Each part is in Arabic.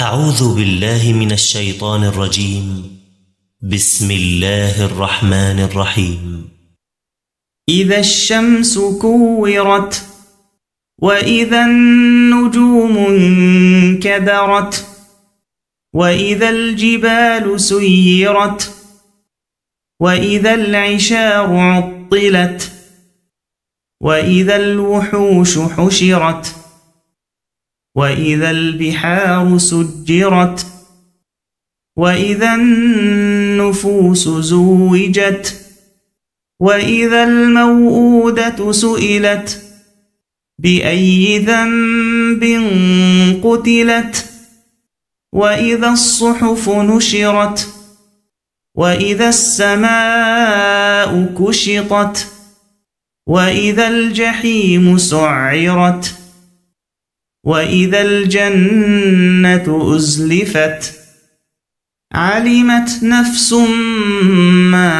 أعوذ بالله من الشيطان الرجيم. بسم الله الرحمن الرحيم. إذا الشمس كورت وإذا النجوم انكدرت وإذا الجبال سيرت وإذا العشار عطلت وإذا الوحوش حشرت وإذا البحار سجرت وإذا النفوس زوجت وإذا الموءودة سئلت بأي ذنب قتلت وإذا الصحف نشرت وإذا السماء كشطت وإذا الجحيم سعرت وإذا الجنة أزلفت علمت نفس ما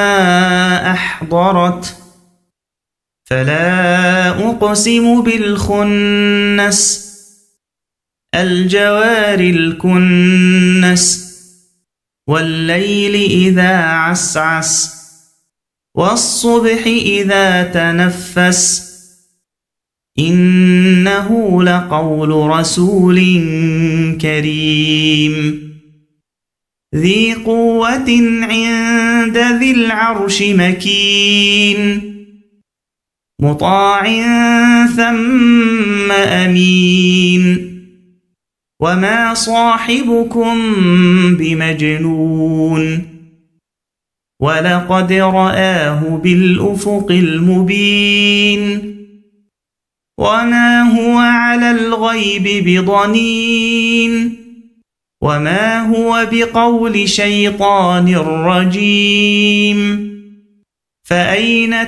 أحضرت فلا أقسم بالخنس الجوار الكنس والليل إذا عسعس والصبح إذا تنفس إنه لقول رسول كريم ذي قوة عند ذي العرش مكين مطاع ثم أمين وما صاحبكم بمجنون ولقد رآه بالأفق المبين وما هو على الغيب بضنين وما هو بقول شيطان رجيم فأين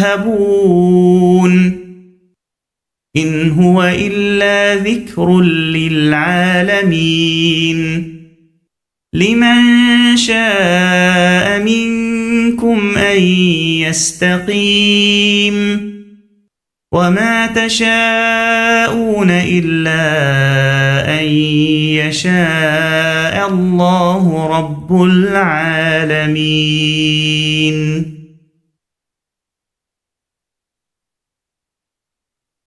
تذهبون إن هو إلا ذكر للعالمين لمن شاء منكم أن يستقيم وما تشاءون إلا أن يشاء الله رب العالمين.